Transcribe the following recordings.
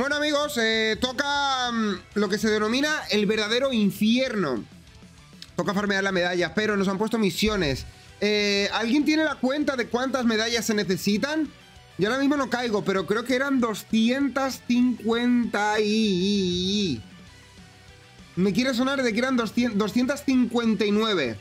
Bueno, amigos, toca lo que se denomina el verdadero infierno. Toca farmear la medalla, pero nos han puesto misiones. ¿Alguien tiene la cuenta de cuántas medallas se necesitan? Yo ahora mismo no caigo, pero creo que eran 250 y... Me quiere sonar de que eran 259.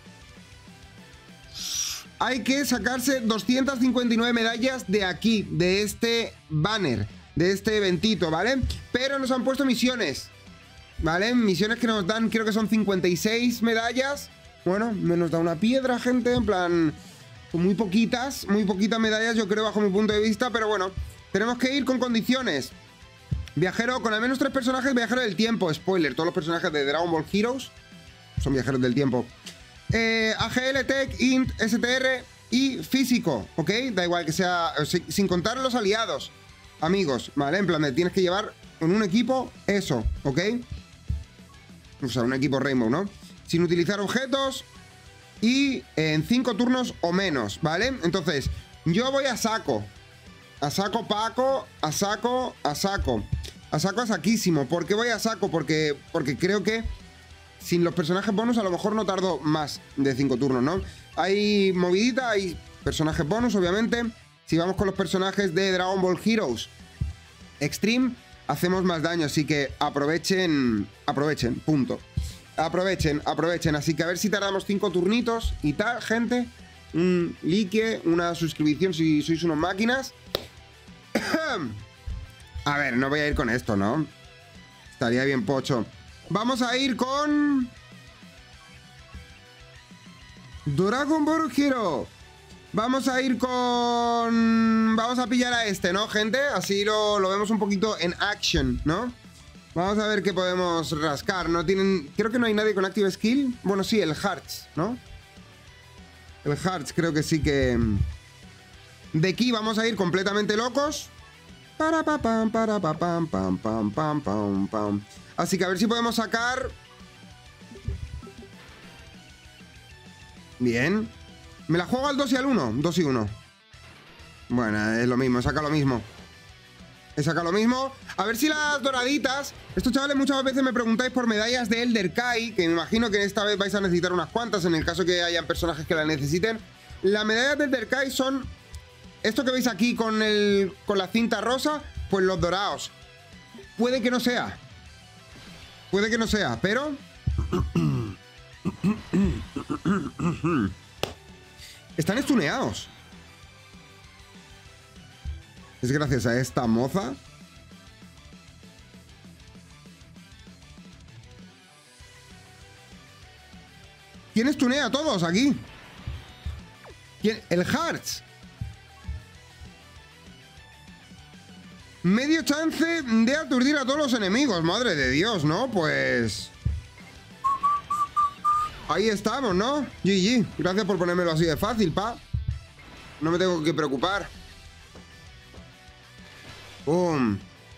Hay que sacarse 259 medallas de aquí, de este banner, de este eventito, ¿vale? Pero nos han puesto misiones, ¿vale? Misiones que nos dan, creo que son 56 medallas. Bueno, nos da una piedra, gente, en plan... Muy poquitas medallas, yo creo, bajo mi punto de vista. Pero bueno, tenemos que ir con condiciones. Viajero, con al menos 3 personajes, viajero del tiempo. Spoiler, todos los personajes de Dragon Ball Heroes son viajeros del tiempo. AGL, Tech, Int, STR y físico, ¿ok? Da igual que sea, sin contar los aliados, amigos, ¿vale? En plan, tienes que llevar en un equipo eso, ¿ok? O sea, un equipo Rainbow, ¿no? Sin utilizar objetos y en 5 turnos o menos, ¿vale? Entonces, yo voy a saco. A saco Paco, a saco, a saco. A saco a saquísimo. ¿Por qué voy a saco? Porque creo que sin los personajes bonus a lo mejor no tardo más de 5 turnos, ¿no? Hay movidita, hay personajes bonus, obviamente. Si vamos con los personajes de Dragon Ball Heroes Extreme, hacemos más daño. Así que aprovechen, punto. Aprovechen. Así que a ver si tardamos 5 turnitos y tal, gente. Un like, una suscripción si sois unos máquinas. A ver, no voy a ir con esto, ¿no? Estaría bien pocho. Vamos a ir con... Dragon Ball Hero. Vamos a ir con... Vamos a pillar a este, ¿no, gente? Así lo vemos un poquito en action, ¿no? Vamos a ver qué podemos rascar. No tienen... Creo que no hay nadie con Active Skill. Bueno, sí, el Hearts, ¿no? El Hearts creo que sí que... De aquí vamos a ir completamente locos. Así que a ver si podemos sacar... Bien. Me la juego al 2 y al 1. 2 y 1. Bueno, es lo mismo, saca lo mismo. Saca lo mismo. A ver si las doraditas... Estos chavales muchas veces me preguntáis por medallas de Elder Kai, que me imagino que esta vez vais a necesitar unas cuantas en el caso que hayan personajes que la necesiten. Las medallas de Elder Kai son... Esto que veis aquí con la cinta rosa, pues los dorados. Puede que no sea. Puede que no sea, pero... Están estuneados. Es gracias a esta moza. ¿Quién estunea a todos aquí? ¿Quién? El Hearts. Medio chance de aturdir a todos los enemigos. Madre de Dios, ¿no? Pues... Ahí estamos, ¿no? GG. Gracias por ponérmelo así de fácil, pa. No me tengo que preocupar. ¡Bum!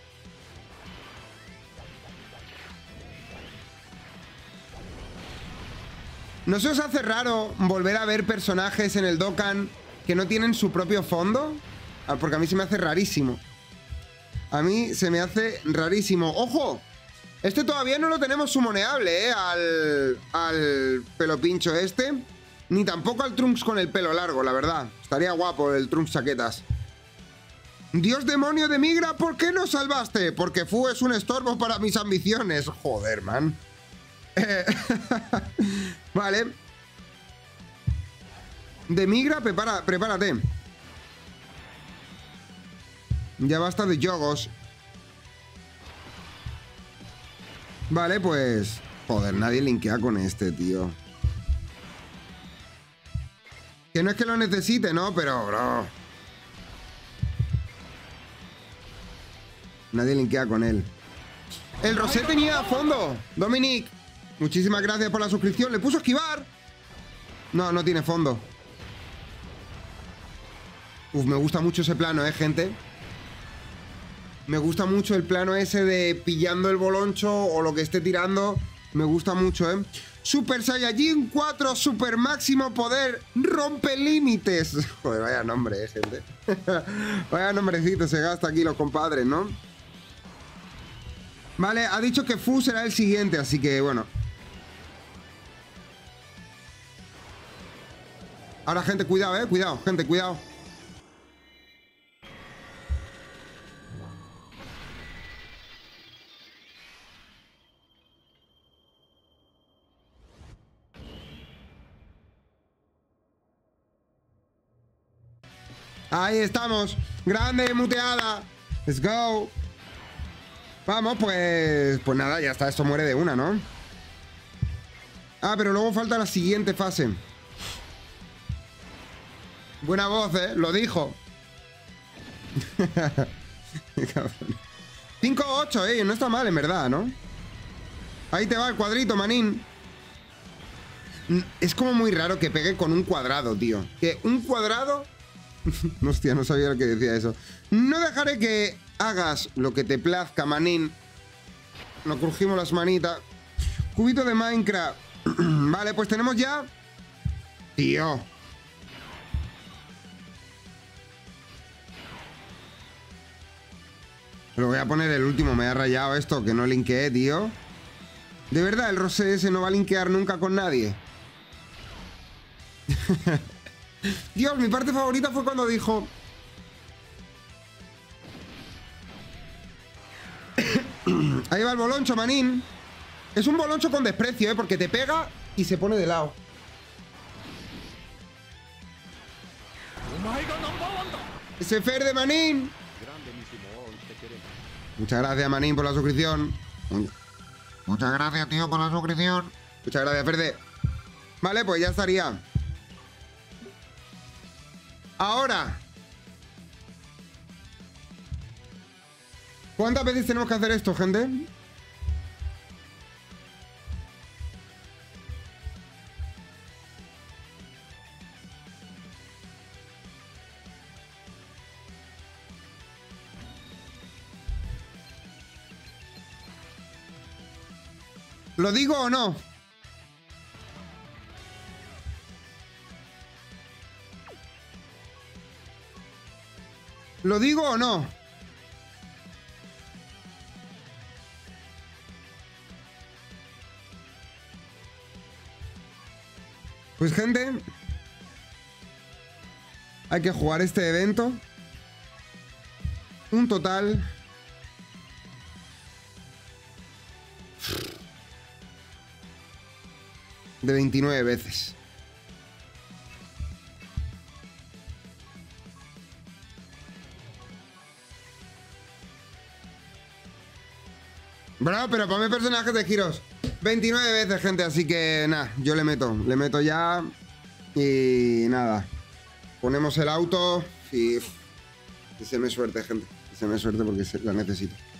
¿No se os hace raro volver a ver personajes en el Dokkan que no tienen su propio fondo? Porque a mí se me hace rarísimo. A mí se me hace rarísimo. ¡Ojo! Este todavía no lo tenemos sumoneable, ¿eh? Al pelo pincho este. Ni tampoco al Trunks con el pelo largo, la verdad. Estaría guapo el Trunks chaquetas. Dios demonio de Migra, ¿por qué nos salvaste? Porque Fu es un estorbo para mis ambiciones. Joder, man. Vale. De Migra, prepárate. Ya basta de yogos. Vale, pues... Joder, nadie linkea con este, tío. Que no es que lo necesite, ¿no? Pero, bro... Nadie linkea con él. El Rosé tenía fondo. Dominic, muchísimas gracias por la suscripción. ¿Le puso esquivar? No, no tiene fondo. Uf, me gusta mucho ese plano, gente. Me gusta mucho el plano ese de pillando el boloncho o lo que esté tirando. Me gusta mucho, Super Saiyajin 4, super máximo poder, rompe límites. Joder, vaya nombre, gente. Vaya nombrecito se gasta aquí los compadres, ¿no? Vale, ha dicho que Fu será el siguiente, así que bueno. Ahora, gente, cuidado, cuidado, gente, cuidado. Ahí estamos. Grande, muteada. Let's go. Vamos, pues nada, ya está. Esto muere de una, ¿no? Ah, pero luego falta la siguiente fase. Buena voz, lo dijo. 5-8, no está mal, en verdad, ¿no? Ahí te va el cuadrito, manín. Es como muy raro que pegue con un cuadrado, tío. Que un cuadrado... Hostia, no sabía lo que decía eso. No dejaré que hagas lo que te plazca, manín. Nos crujimos las manitas. Cubito de Minecraft. Vale, pues tenemos ya... Tío. Pero voy a poner el último. Me ha rayado esto, que no linkeé, tío. De verdad, el Rosé ese no va a linkear nunca con nadie. Dios, mi parte favorita fue cuando dijo... Ahí va el boloncho, manín. Es un boloncho con desprecio, porque te pega y se pone de lado. Ese Fer de manín. Muchas gracias, manín, por la suscripción. Muchas gracias, tío, por la suscripción. Muchas gracias, Ferde. Vale, pues ya estaría. Ahora. ¿Cuántas veces tenemos que hacer esto, gente? ¿Lo digo o no? ¿Lo digo o no? Pues, gente, hay que jugar este evento un total de 29 veces. Bro, pero ponme personajes de giros 29 veces, gente, así que nada, yo le meto ya. Y nada, ponemos el auto y... Que se me suerte, gente, que se me suerte porque la necesito.